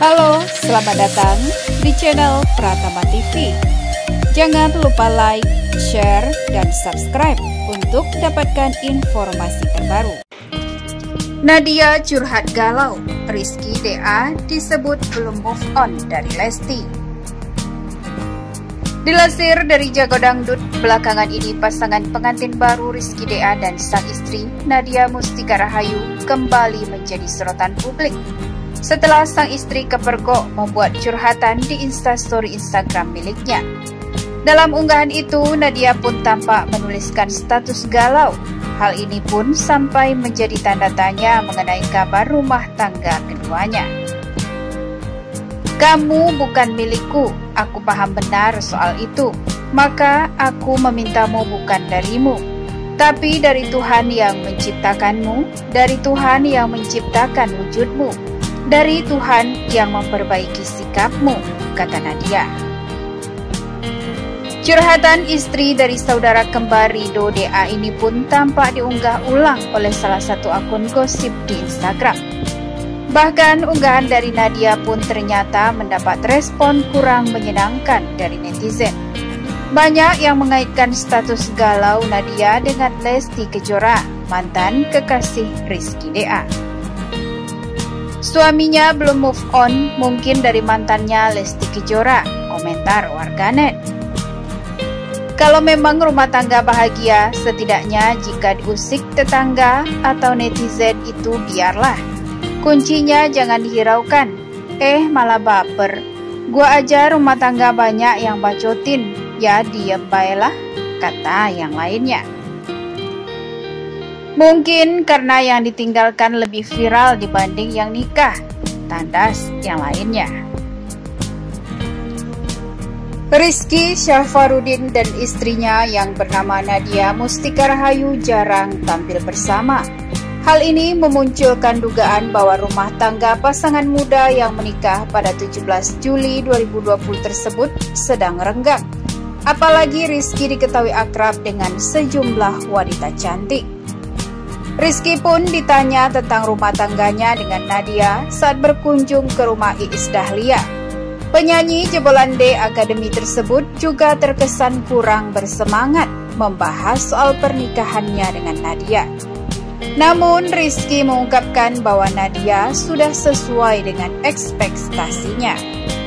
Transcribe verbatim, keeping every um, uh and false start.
Halo, selamat datang di channel Pratama T V. Jangan lupa like, share, dan subscribe untuk dapatkan informasi terbaru. Nadia curhat galau, Rizky D A disebut belum move on dari Lesti. Dilansir dari Jago Dangdut, belakangan ini pasangan pengantin baru Rizky D A dan sang istri Nadia Mustika Rahayu kembali menjadi sorotan publik setelah sang istri kepergok membuat curhatan di instastory Instagram miliknya. Dalam unggahan itu, Nadia pun tampak menuliskan status galau. Hal ini pun sampai menjadi tanda tanya mengenai kabar rumah tangga keduanya. Kamu bukan milikku, aku paham benar soal itu, maka aku memintamu bukan darimu, tapi dari Tuhan yang menciptakanmu, dari Tuhan yang menciptakan wujudmu, dari Tuhan yang memperbaiki sikapmu, kata Nadia. Curhatan istri dari saudara kembar Ridho D A ini pun tampak diunggah ulang oleh salah satu akun gosip di Instagram. Bahkan unggahan dari Nadia pun ternyata mendapat respon kurang menyenangkan dari netizen. Banyak yang mengaitkan status galau Nadia dengan Lesti Kejora, mantan kekasih Rizky D A. Suaminya belum move on, mungkin dari mantannya Lesti Kejora, komentar warganet. Kalau memang rumah tangga bahagia, setidaknya jika diusik tetangga atau netizen itu biarlah. Kuncinya jangan dihiraukan. Eh malah baper. Gua aja rumah tangga banyak yang bacotin, ya diem baelah, kata yang lainnya. Mungkin karena yang ditinggalkan lebih viral dibanding yang nikah, tandas yang lainnya. Rizky Syahfarudin dan istrinya yang bernama Nadia Mustika Rahayu jarang tampil bersama. Hal ini memunculkan dugaan bahwa rumah tangga pasangan muda yang menikah pada tujuh belas Juli dua ribu dua puluh tersebut sedang renggang. Apalagi Rizky diketahui akrab dengan sejumlah wanita cantik. Rizky pun ditanya tentang rumah tangganya dengan Nadia saat berkunjung ke rumah Iis Dahlia. Penyanyi jebolan D Academy tersebut juga terkesan kurang bersemangat membahas soal pernikahannya dengan Nadia. Namun Rizky mengungkapkan bahwa Nadia sudah sesuai dengan ekspektasinya.